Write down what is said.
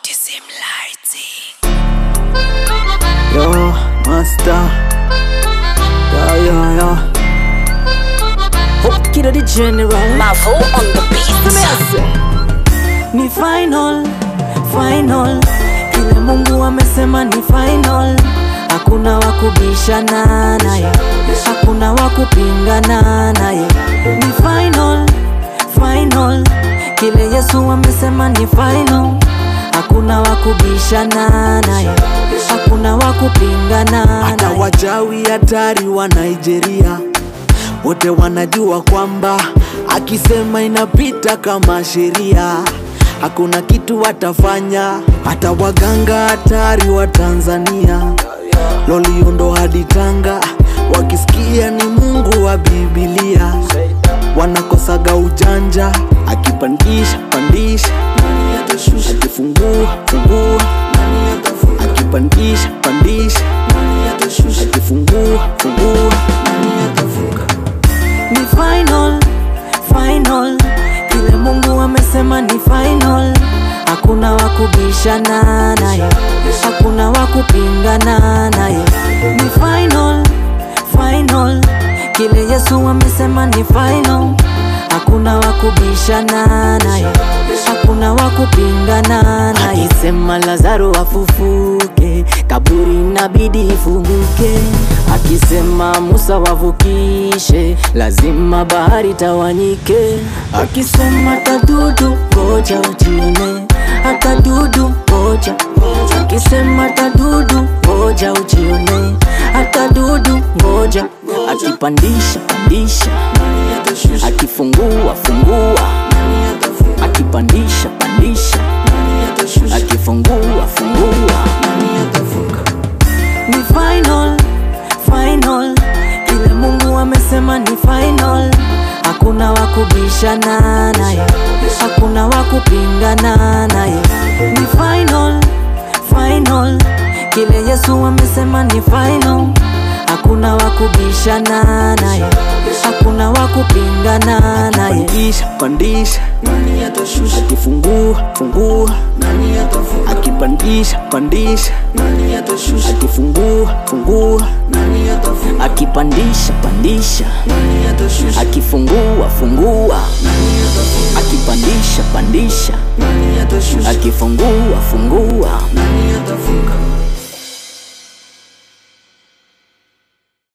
Autism Lighting. Yo, master. Yeah. Hope Kid the General. Mavo on the beat. Ni final. Kile Mungu amesema ni final. Hakuna wakubishana naye, hakuna wakupingana naye. Ni final. Kile Yesu amesema ni final. Hakuna wakubishana naye, hakuna wakupingana naye. Hata wachawi hatari wa Nigeria wote wanajua kwamba akisema inapita kama sheria, hakuna kitu watafanya. Hata waganga hatari wa Tanzania, Loliondo hadi Tanga, wakisikia ni Mungu wa Biblia wanakosaga ujanja. Akipandisha nani atashusha, akifungua nani atafunga, akipandisha nani atashusha, akifungua nani atafunga. Ni final. Kile Mungu amesema ni final. Hakuna wakubishana naye, hakuna wakupingana naye. Ni final. Kile Yesu amesema ni final. Hakuna wakubishana naye, hakuna wakupingana naye. Akisema Lazaro afufuke, kaburi inabidi ifunguke. Akisema Musa wavukishe, lazima bahari tawanyike. Akisema tadudu ngoja ujione, atadudu ngoja. Akisema tadudu ngoja ujione, atadudu ngoja. Akipandisha akifungua akipandisha akifungua. Ni final. Kile Mungu amesema ni final. Hakuna wakubishana naye, hakuna wakupingana naye. Ni final. Kile Yesu amesema ni final. Hakuna wakubishana naye, hakuna wakupingana naye. Pandisha nani atashusha, akifungua nani atafunga, akipandisha nani atashusha, akifungua nani atafunga, akipandisha nani atashusha, akifungua nani atafunga, akipandisha nani atashusha, akifungua nani atafunga.